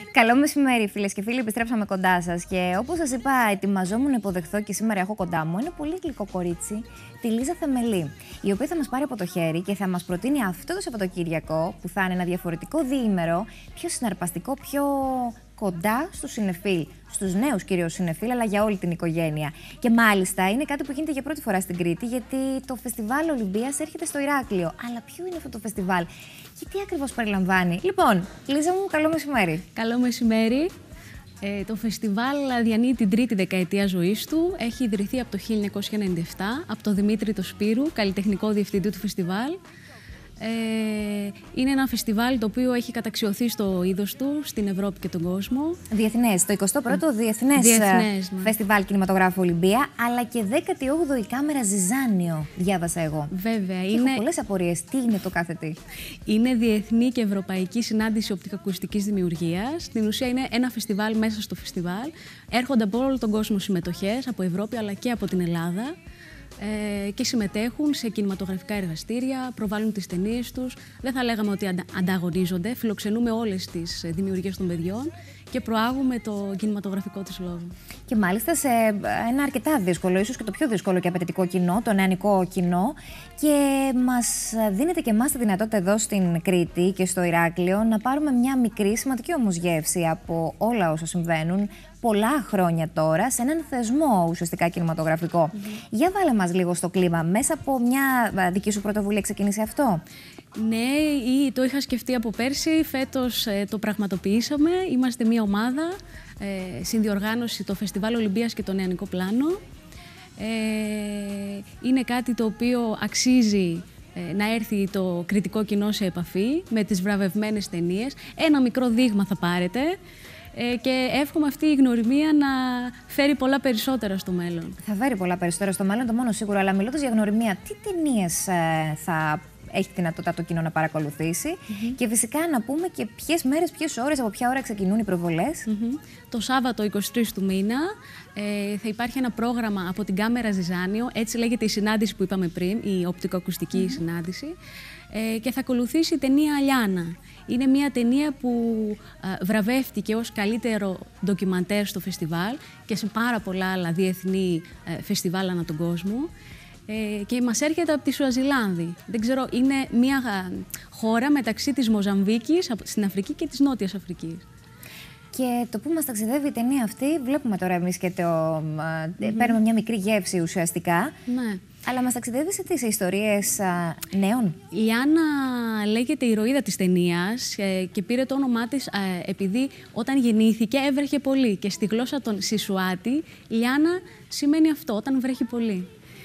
Καλό μεσημέρι, φίλες και φίλοι. Επιστρέψαμε κοντά σας. Και όπως σας είπα, ετοιμαζόμουν να υποδεχθώ και σήμερα έχω κοντά μου ένα πολύ γλυκό κορίτσι, τη Λίζα Θεμελή, η οποία θα μας πάρει από το χέρι και θα μας προτείνει αυτό το Σαββατοκύριακο, που θα είναι ένα διαφορετικό διήμερο, πιο συναρπαστικό, πιο κοντά στους συνεφίλ, στους νέους κυρίως συνεφίλ, αλλά για όλη την οικογένεια. Και μάλιστα είναι κάτι που γίνεται για πρώτη φορά στην Κρήτη, γιατί το Φεστιβάλ Ολυμπίας έρχεται στο Ηράκλειο. Αλλά ποιο είναι αυτό το φεστιβάλ και τι ακριβώς περιλαμβάνει? Λοιπόν, Λίζα μου, καλό μεσημέρι. Καλό μεσημέρι. Το φεστιβάλ διανύει την τρίτη δεκαετία ζωής του. Έχει ιδρυθεί από το 1997 από τον Δημήτρη το Σπύρου, καλλιτεχνικό διευθυντή του φεστιβάλ. Είναι ένα φεστιβάλ το οποίο έχει καταξιωθεί στο είδος του στην Ευρώπη και τον κόσμο. Διεθνές, το 21ο Διεθνές Φεστιβάλ Κινηματογράφου Ολυμπία, αλλά και 18η Κάμερα Ζιζάνιο, διάβασα εγώ. Βέβαια. Έχω πολλές απορίες. Τι είναι το κάθε τι? Είναι διεθνή και ευρωπαϊκή συνάντηση οπτικοακουστικής δημιουργίας. Στην ουσία είναι ένα φεστιβάλ μέσα στο φεστιβάλ. Έρχονται από όλο τον κόσμο συμμετοχές, από Ευρώπη αλλά και από την Ελλάδα. Και συμμετέχουν σε κινηματογραφικά εργαστήρια, προβάλλουν τις ταινίες τους. Δεν θα λέγαμε ότι ανταγωνίζονται, φιλοξενούμε όλες τις δημιουργίες των παιδιών και προάγουμε το κινηματογραφικό τους λόγο. Και μάλιστα σε ένα αρκετά δύσκολο, ίσως και το πιο δύσκολο και απαιτητικό κοινό, το νεανικό κοινό. Και μας δίνεται και εμάς τη δυνατότητα εδώ στην Κρήτη και στο Ηράκλειο να πάρουμε μια μικρή, σημαντική όμως γεύση από όλα όσα συμβαίνουν πολλά χρόνια τώρα σε έναν θεσμό ουσιαστικά κινηματογραφικό. Για βάλε μας λίγο στο κλίμα. Μέσα από μια δική σου πρωτοβουλία ξεκίνησε αυτό? Ναι, το είχα σκεφτεί από πέρσι. Φέτος το πραγματοποιήσαμε. Είμαστε μια ομάδα, συνδιοργάνωση το Φεστιβάλ Ολυμπίας και το Νεανικό Πλάνο. Είναι κάτι το οποίο αξίζει να έρθει το κριτικό κοινό σε επαφή με τις βραβευμένες ταινίες. Ένα μικρό δείγμα θα πάρετε. Και εύχομαι αυτή η γνωριμία να φέρει πολλά περισσότερα στο μέλλον. Θα φέρει πολλά περισσότερα στο μέλλον, το μόνο σίγουρο. Αλλά μιλώντας για γνωριμία, τι ταινίες θα έχει τη δυνατότητα το κοινό να παρακολουθήσει? Και φυσικά να πούμε και ποιες μέρες, ποιες ώρες, από ποια ώρα ξεκινούν οι προβολές? Το Σάββατο 23 του μήνα θα υπάρχει ένα πρόγραμμα από την Κάμερα Ζιζάνιο, έτσι λέγεται η συνάντηση που είπαμε πριν, η οπτικοακουστική συνάντηση, και θα ακολουθήσει η ταινία Αλιάνα. Είναι μια ταινία που βραβεύτηκε ως καλύτερο ντοκιμαντέρ στο φεστιβάλ και σε πάρα πολλά άλλα διεθνή φεστιβάλ ανά τον κόσμο. Και μας έρχεται από τη Σουαζιλάνδη. Δεν ξέρω, είναι μια χώρα μεταξύ της Μοζαμβίκης στην Αφρική και της Νότιας Αφρικής. Και το που μας ταξιδεύει η ταινία αυτή, βλέπουμε τώρα εμείς και παίρνουμε μια μικρή γεύση ουσιαστικά. Ναι. Αλλά μας ταξιδεύει σε ιστορίες νέων. Η Άννα λέγεται η ηρωίδα της ταινίας και πήρε το όνομά της επειδή όταν γεννήθηκε έβρεχε πολύ. Και στη γλώσσα των Σισουάτι η Άννα σημαίνει αυτό, όταν βρέχει πολύ.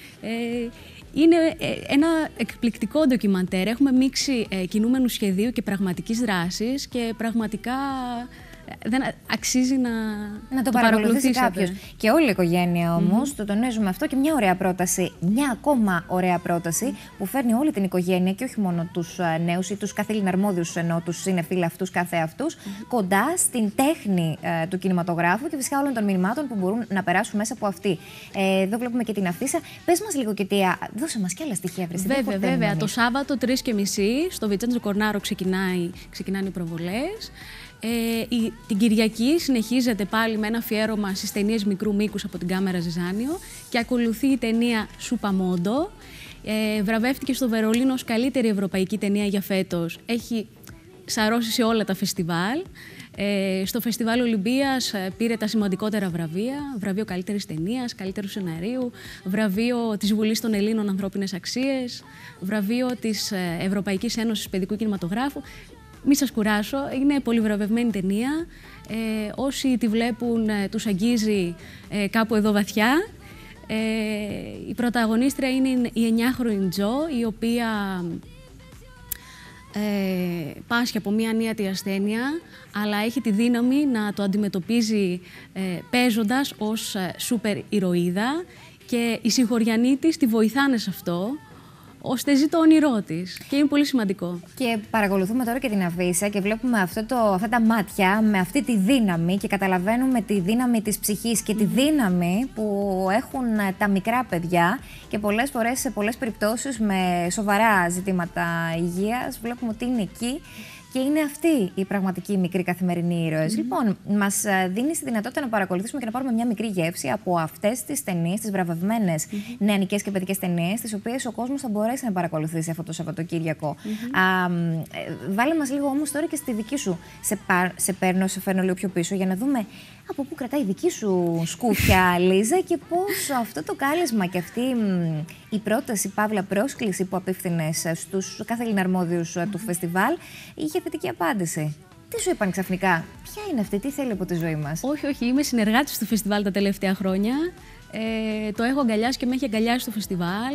Είναι ένα εκπληκτικό ντοκιμαντέρ. Έχουμε μίξει κινούμενου σχεδίου και πραγματικής δράσης και πραγματικά δεν αξίζει να το παρακολουθήσει κάποιος. Και όλη η οικογένεια όμως, το τονίζουμε αυτό, και μια ωραία πρόταση, μια ακόμα ωραία πρόταση που φέρνει όλη την οικογένεια και όχι μόνο τους νέους ή τους καθήλυνα αρμόδιους, ενώ τους συνεφίλ αυτούς καθεαυτούς, κοντά στην τέχνη του κινηματογράφου και φυσικά όλων των μηνυμάτων που μπορούν να περάσουν μέσα από αυτή. Εδώ βλέπουμε και την αφίσα. Πες μας λίγο και τι, δώσε μας και άλλα στοιχεία. Βέβαια. Το Σάββατο 3:30 στο Βιτσέντζο Κορνάρο ξεκινάνε οι προβολές. Την Κυριακή συνεχίζεται πάλι με ένα αφιέρωμα στις ταινίες μικρού μήκους από την Κάμερα Ζιζάνιο και ακολουθεί η ταινία Σουπαμόντο. Βραβεύτηκε στο Βερολίνο ως καλύτερη ευρωπαϊκή ταινία για φέτος. Έχει σαρώσει σε όλα τα φεστιβάλ. Στο Φεστιβάλ Ολυμπίας πήρε τα σημαντικότερα βραβεία. Βραβείο καλύτερης ταινίας, καλύτερου σεναρίου, βραβείο της Βουλής των Ελλήνων Ανθρώπινες Αξίες, βραβείο της Ευρωπαϊκής Ένωσης Παιδικού Κινηματογράφου. Μη σας κουράσω, είναι πολυβραβευμένη ταινία. Όσοι τη βλέπουν τους αγγίζει κάπου εδώ βαθιά. Η πρωταγωνίστρια είναι η 9χρονη Τζο, η οποία πάσχει από μία ανίατη ασθένεια, αλλά έχει τη δύναμη να το αντιμετωπίζει παίζοντας ως σούπερ ηρωίδα και οι συγχωριανοί της τη βοηθάνε σε αυτό, ώστε ζει το όνειρό της. Και είναι πολύ σημαντικό. Και παρακολουθούμε τώρα και την αφίσα και βλέπουμε αυτά τα μάτια με αυτή τη δύναμη και καταλαβαίνουμε τη δύναμη της ψυχής και τη δύναμη που έχουν τα μικρά παιδιά και πολλές φορές, σε πολλές περιπτώσεις, με σοβαρά ζητήματα υγείας, βλέπουμε ότι είναι εκεί Και είναι αυτοί οι πραγματικοί μικροί καθημερινοί ήρωες. Λοιπόν, μας δίνει τη δυνατότητα να παρακολουθήσουμε και να πάρουμε μια μικρή γεύση από αυτές τις ταινίες, τις βραβευμένες νεανικές και παιδικές ταινίες, τις οποίες ο κόσμος θα μπορέσει να παρακολουθήσει αυτό το Σαββατοκύριακο. Βάλε μας λίγο όμως τώρα και στη δική σου. Σε φέρνω λίγο πιο πίσω για να δούμε από πού κρατάει η δική σου σκούφια, Λίζα, και πώς αυτό το κάλεσμα και αυτή η πρόταση, παύλα πρόσκληση που απίφθινες στους καθήλυνα αρμόδιους του φεστιβάλ είχε θετική απάντηση. Τι σου είπαν ξαφνικά, ποια είναι αυτή, τι θέλει από τη ζωή μας? Όχι, είμαι συνεργάτης του φεστιβάλ τα τελευταία χρόνια. Το έχω αγκαλιάσει και με έχει αγκαλιάσει το φεστιβάλ.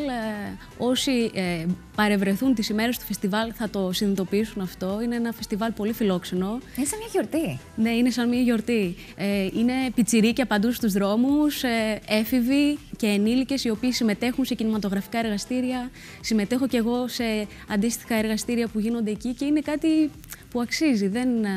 Όσοι παρευρεθούν τις ημέρες του φεστιβάλ θα το συνειδητοποιήσουν αυτό. Είναι ένα φεστιβάλ πολύ φιλόξενο. Είναι σαν μια γιορτή. Ναι, είναι σαν μια γιορτή. Είναι πιτσιρίκια παντού στους δρόμους, έφηβοι και ενήλικες οι οποίοι συμμετέχουν σε κινηματογραφικά εργαστήρια. Συμμετέχω κι εγώ σε αντίστοιχα εργαστήρια που γίνονται εκεί και είναι κάτι που αξίζει.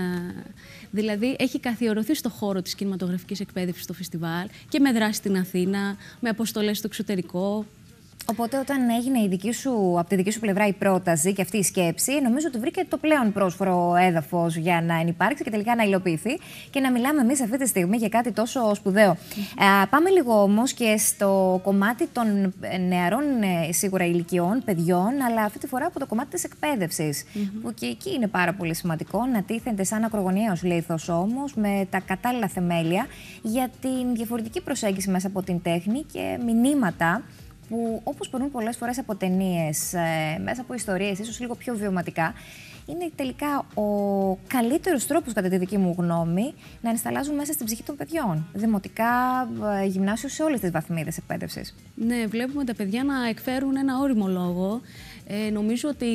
Δηλαδή, έχει καθιερωθεί στο χώρο της κινηματογραφικής εκπαίδευσης το φεστιβάλ και με δράση στην Αθήνα, με αποστολές στο εξωτερικό. Οπότε, όταν έγινε από τη δική σου πλευρά η πρόταση και αυτή η σκέψη, νομίζω ότι βρήκε το πλέον πρόσφορο έδαφος για να ενυπάρξει και τελικά να υλοποιηθεί και να μιλάμε εμείς αυτή τη στιγμή για κάτι τόσο σπουδαίο. Πάμε λίγο όμως και στο κομμάτι των νεαρών, σίγουρα ηλικιών, παιδιών, αλλά αυτή τη φορά από το κομμάτι της εκπαίδευσης. Που και εκεί είναι πάρα πολύ σημαντικό να τίθενται σαν ακρογωνιαίος λίθος όμως, με τα κατάλληλα θεμέλια για την διαφορετική προσέγγιση μέσα από την τέχνη και μηνύματα που, όπως περνούν πολλές φορές από ταινίες, μέσα από ιστορίες, ίσως λίγο πιο βιωματικά, είναι τελικά ο καλύτερος τρόπος, κατά τη δική μου γνώμη, να ενσταλλάζουν μέσα στην ψυχή των παιδιών. Δημοτικά, γυμνάσιο, σε όλες τις βαθμίδες εκπαίδευσης. Ναι, βλέπουμε τα παιδιά να εκφέρουν ένα ώριμο λόγο. Νομίζω ότι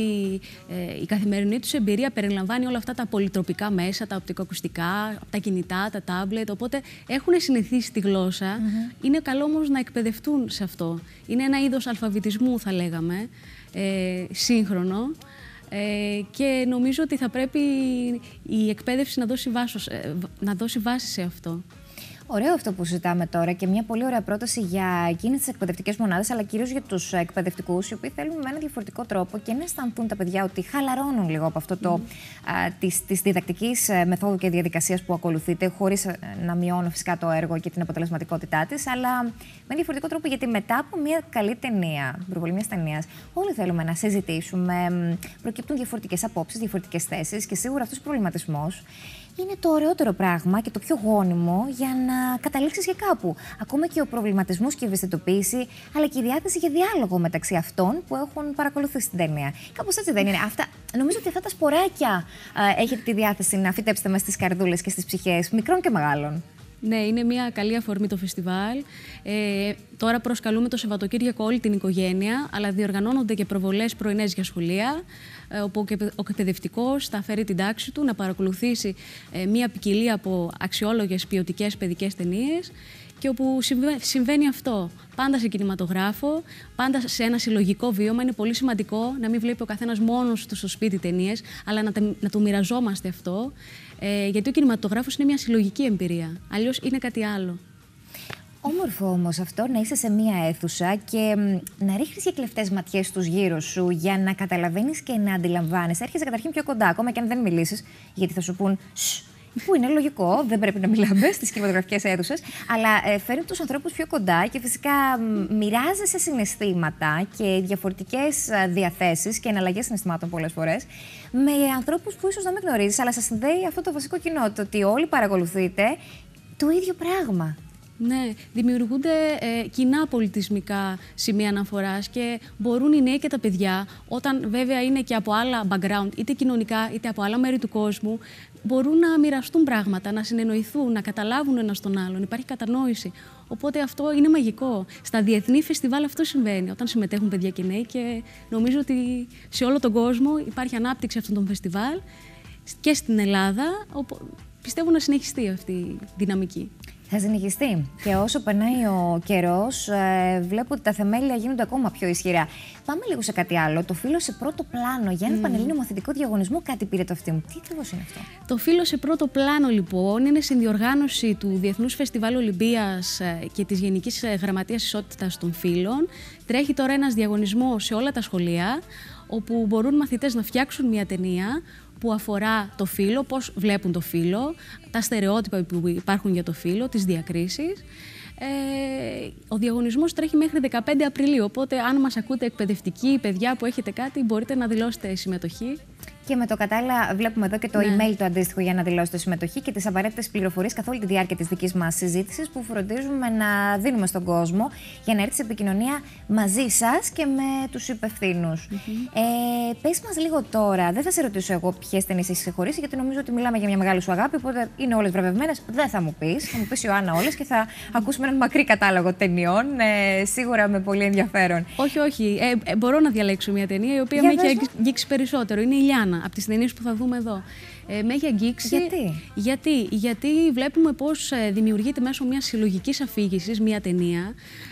η καθημερινή τους εμπειρία περιλαμβάνει όλα αυτά τα πολυτροπικά μέσα, τα οπτικοακουστικά, τα κινητά, τα τάμπλετ, οπότε έχουν συνηθίσει τη γλώσσα. Είναι καλό όμως να εκπαιδευτούν σε αυτό. Είναι ένα είδος αλφαβητισμού, θα λέγαμε, σύγχρονο. Και νομίζω ότι θα πρέπει η εκπαίδευση να δώσει βάση σε αυτό. Ωραίο αυτό που συζητάμε τώρα και μια πολύ ωραία πρόταση για εκείνες τις εκπαιδευτικές μονάδες, αλλά κυρίως για τους εκπαιδευτικούς, οι οποίοι θέλουν με έναν διαφορετικό τρόπο και να αισθανθούν τα παιδιά ότι χαλαρώνουν λίγο από αυτό της διδακτικής μεθόδου και διαδικασίας που ακολουθείτε, χωρίς να μειώνω φυσικά το έργο και την αποτελεσματικότητά της, αλλά με διαφορετικό τρόπο, γιατί μετά από μια καλή ταινία, την προβολή μιας ταινίας, όλοι θέλουμε να συζητήσουμε, προκύπτουν διαφορετικές απόψεις, διαφορετικές θέσεις και σίγουρα αυτός ο προβληματισμός είναι το ωραιότερο πράγμα και το πιο γόνιμο για να καταλήξεις για κάπου. Ακόμα και ο προβληματισμός και η ευαισθητοποίηση, αλλά και η διάθεση για διάλογο μεταξύ αυτών που έχουν παρακολουθήσει την ταινία. Κάπως έτσι δεν είναι? Νομίζω ότι αυτά τα σποράκια έχετε τη διάθεση να φυτέψετε μέσα στις καρδούλες και στις ψυχές μικρών και μεγάλων. Ναι, είναι μια καλή αφορμή το φεστιβάλ. Τώρα προσκαλούμε το Σαββατοκύριακο όλη την οικογένεια, αλλά διοργανώνονται και προβολές πρωινές για σχολεία, όπου ο εκπαιδευτικός θα φέρει την τάξη του να παρακολουθήσει μια ποικιλία από αξιόλογες ποιοτικές παιδικές ταινίες και όπου συμβαίνει αυτό. Πάντα σε κινηματογράφο, πάντα σε ένα συλλογικό βίωμα. Είναι πολύ σημαντικό να μην βλέπει ο καθένας μόνος του στο σπίτι ταινίες, αλλά να το μοιραζόμαστε αυτό. Γιατί ο κινηματογράφος είναι μια συλλογική εμπειρία. Αλλιώς είναι κάτι άλλο. Όμορφο όμως αυτό, να είσαι σε μία αίθουσα και να ρίχνεις και κλεφτές ματιές στους γύρω σου για να καταλαβαίνεις και να αντιλαμβάνεσαι. Έρχεσαι καταρχήν πιο κοντά, ακόμα και αν δεν μιλήσεις, γιατί θα σου πούν που είναι λογικό, δεν πρέπει να μιλάμε στις κινηματογραφικές αίθουσες, αλλά φέρνει τους ανθρώπους πιο κοντά και φυσικά μοιράζεσαι συναισθήματα και διαφορετικές διαθέσεις και εναλλαγές συναισθημάτων πολλές φορές με ανθρώπους που ίσως να μην γνωρίζεις, αλλά σας συνδέει αυτό το βασικό κοινό, το ότι όλοι παρακολουθείτε το ίδιο πράγμα. Ναι, δημιουργούνται κοινά πολιτισμικά σημεία αναφοράς και μπορούν οι νέοι και τα παιδιά, όταν βέβαια είναι και από άλλα background, είτε κοινωνικά είτε από άλλα μέρη του κόσμου, μπορούν να μοιραστούν πράγματα, να συνεννοηθούν, να καταλάβουν ένας τον άλλον. Υπάρχει κατανόηση. Οπότε αυτό είναι μαγικό. Στα διεθνή φεστιβάλ αυτό συμβαίνει, όταν συμμετέχουν παιδιά και νέοι, και νομίζω ότι σε όλο τον κόσμο υπάρχει ανάπτυξη αυτών των φεστιβάλ και στην Ελλάδα, όπου πιστεύω να συνεχιστεί αυτή η δυναμική. Θα συνεχιστεί. Και όσο περνάει ο καιρός, βλέπω ότι τα θεμέλια γίνονται ακόμα πιο ισχυρά. Πάμε λίγο σε κάτι άλλο. Το φύλλο σε πρώτο πλάνο για έναν πανελλήνιο μαθητικό διαγωνισμό. Κάτι πήρε το αυτή μου. Τι ακριβώς είναι αυτό? Το φύλλο σε πρώτο πλάνο, λοιπόν, είναι συνδιοργάνωση του Διεθνούς Φεστιβάλ Ολυμπίας και της Γενικής Γραμματείας Ισότητας των Φύλων. Τρέχει τώρα ένας διαγωνισμός σε όλα τα σχολεία, όπου μπορούν μαθητές να φτιάξουν μια ταινία, που αφορά το φύλο, πώς βλέπουν το φύλο, τα στερεότυπα που υπάρχουν για το φύλο, τις διακρίσεις. Ο διαγωνισμός τρέχει μέχρι 15 Απριλίου, οπότε αν μας ακούτε εκπαιδευτικοί, παιδιά που έχετε κάτι, μπορείτε να δηλώσετε συμμετοχή. Και με το κατάλληλα, βλέπουμε εδώ και το email το αντίστοιχο για να δηλώσετε συμμετοχή και τις απαραίτητες πληροφορίες καθ' όλη τη διάρκεια της δικής μας συζήτησης που φροντίζουμε να δίνουμε στον κόσμο για να έρθει σε επικοινωνία μαζί σας και με τους υπευθύνους. Πες μας λίγο τώρα, δεν θα σε ρωτήσω εγώ ποιες ταινίες έχεις ξεχωρίσει, γιατί νομίζω ότι μιλάμε για μια μεγάλη σου αγάπη, οπότε είναι όλες βραβευμένες. Δεν θα μου πεις, θα μου πεις Ιωάννα όλες και θα ακούσουμε έναν μακρύ κατάλογο ταινιών, σίγουρα με πολύ ενδιαφέρον. Όχι. Μπορώ να διαλέξω μια ταινία η οποία με έχει αγγίξει περισσότερο. Είναι η Λιάννα, από τις ταινίες που θα δούμε εδώ. Με έχει αγγίξει. Γιατί βλέπουμε πώς δημιουργείται μέσω μιας συλλογικής αφήγησης μια ταινία,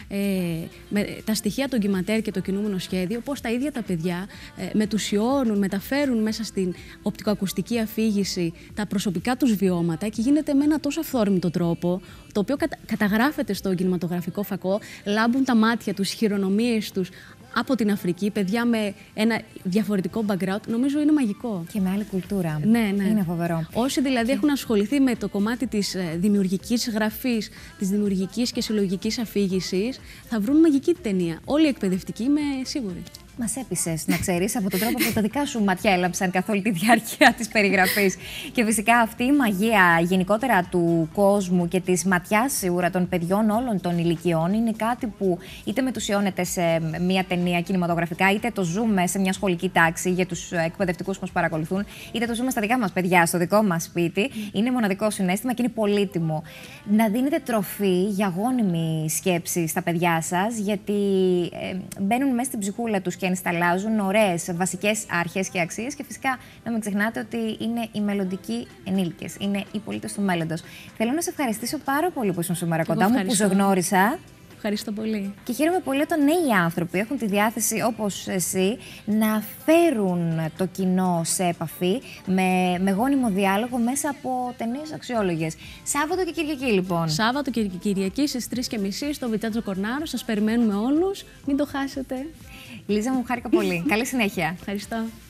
με τα στοιχεία των ντοκιματέρ και το κινούμενο σχέδιο, πώς τα ίδια τα παιδιά μετουσιώνουν, μεταφέρουν μέσα στην οπτικοακουστική αφήγηση τα προσωπικά τους βιώματα και γίνεται με ένα τόσο αυθόρμητο τρόπο, το οποίο καταγράφεται στο κινηματογραφικό φακό, λάμπουν τα μάτια τους, οι χειρονομίες τους, από την Αφρική, παιδιά με ένα διαφορετικό background, νομίζω είναι μαγικό. Και με άλλη κουλτούρα. Ναι. Είναι φοβερό. Όσοι δηλαδή έχουν ασχοληθεί με το κομμάτι της δημιουργικής γραφής, της δημιουργικής και συλλογικής αφήγησης, θα βρουν μαγική ταινία. Όλοι οι εκπαιδευτικοί, είμαι σίγουρη. Μας έπεισες, να ξέρεις, από τον τρόπο που τα δικά σου μάτια έλαψαν καθ' όλη τη διάρκεια της περιγραφής. Και φυσικά αυτή η μαγεία γενικότερα του κόσμου και της ματιάς σίγουρα των παιδιών όλων των ηλικιών είναι κάτι που είτε μετουσιώνεται σε μια ταινία κινηματογραφικά, είτε το ζούμε σε μια σχολική τάξη για τους εκπαιδευτικούς που μας παρακολουθούν, είτε το ζούμε στα δικά μας παιδιά, στο δικό μας σπίτι. Είναι μοναδικό συναίσθημα και είναι πολύτιμο. Να δίνετε τροφή για γόνιμη σκέψη στα παιδιά σας, γιατί μπαίνουν μέσα στην ψυχούλα τους και ενσταλλάζουν ωραίες βασικές αρχές και αξίες και φυσικά να μην ξεχνάτε ότι είναι οι μελλοντικοί ενήλικες, είναι οι πολίτες του μέλλοντος. Θέλω να σε ευχαριστήσω πάρα πολύ που ήσουν σήμερα κοντά μου, που σε γνώρισα. Ευχαριστώ πολύ. Και χαίρομαι πολύ όταν νέοι άνθρωποι έχουν τη διάθεση, όπως εσύ, να φέρουν το κοινό σε επαφή με γόνιμο διάλογο μέσα από ταινίες αξιόλογες. Σάββατο και Κυριακή, λοιπόν. Σάββατο και Κυριακή στις 3:30 στο Βιτσέντζο Κορνάρο. Σας περιμένουμε όλους. Μην το χάσετε. Λίζα μου, χάρηκα πολύ. Καλή συνέχεια. Ευχαριστώ.